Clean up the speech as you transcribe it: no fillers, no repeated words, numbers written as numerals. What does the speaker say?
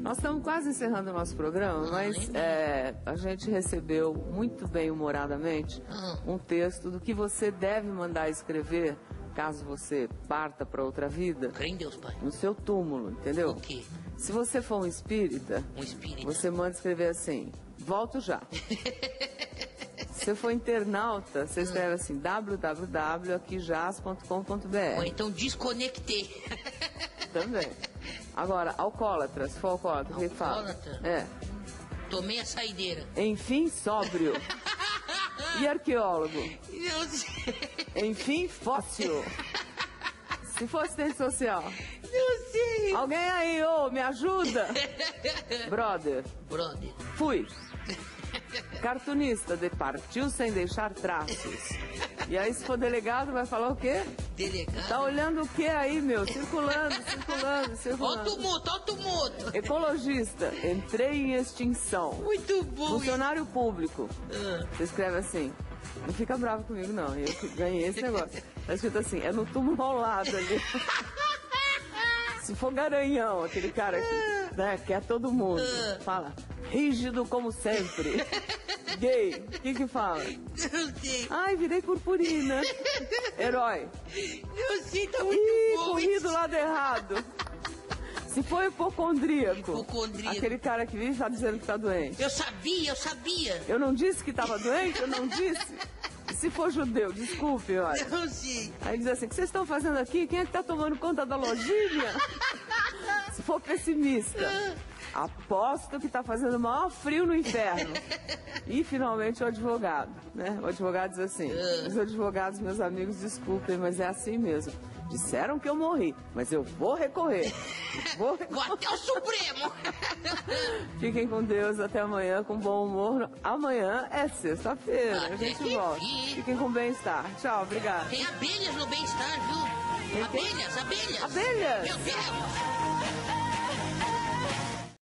Nós estamos quase encerrando o nosso programa, mas a gente recebeu muito bem-humoradamente um texto do que você deve mandar escrever caso você parta para outra vida. Crê em Deus, pai. No seu túmulo, entendeu? O quê? Se você for um espírita, você manda escrever assim: volto já. Se você for internauta, você escreve assim: www.aquijaz.com.br. Ou então desconectei. Também. Agora, alcoólatra, se for alcoólatra, o que fala? Tomei a saideira. Enfim, sóbrio. E arqueólogo? Não sei. Enfim, fóssil. Se for assistente social? Não sei. Alguém aí, me ajuda? Brother. Fui. Cartunista, partiu sem deixar traços. E aí, se for delegado, vai falar o quê? Delegado? Tá olhando o quê aí, meu? Circulando. Ó o tumulto. Ecologista, entrei em extinção. Muito bom. Funcionário público. Você escreve assim: não fica bravo comigo, não. Eu ganhei esse negócio. Tá escrito assim: é no túmulo ao lado ali. Se for garanhão, aquele cara que é todo mundo, fala: rígido como sempre. Gay, o que fala? Não sei. Ai, virei purpurina. Herói. Não sei, tá muito bom. Corri do lado errado. Se for hipocondríaco, aquele cara que vive tá dizendo que tá doente. Eu sabia. Eu não disse que tava doente? Eu não disse? Se for judeu, desculpe, olha. Não sei. Aí diz assim: o que vocês estão fazendo aqui? Quem é que tá tomando conta da lojinha? Se for pessimista, aposto que tá fazendo o maior frio no inferno. E finalmente o advogado, né? O advogado diz assim: os advogados, meus amigos, desculpem, mas é assim mesmo. Disseram que eu morri, mas eu vou recorrer. Vou até o Supremo. Fiquem com Deus, até amanhã com bom humor. Amanhã é sexta-feira, a gente volta. Fiquem com bem-estar. Tchau, obrigado. Tem abelhas no bem-estar, viu? Abelhas. Abelhas? Meu Deus.